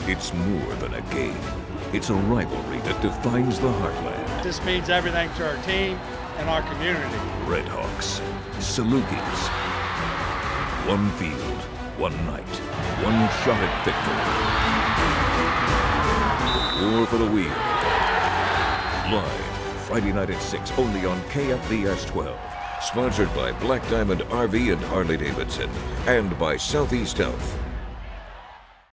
It's more than a game. It's a rivalry that defines the heartland. This means everything to our team and our community. Redhawks, Salukis. One field, one night, one shot at victory. War for the Wheel. Live, Friday night at 6, only on KFVS 12. Sponsored by Black Diamond RV and Harley-Davidson, and by Southeast Health.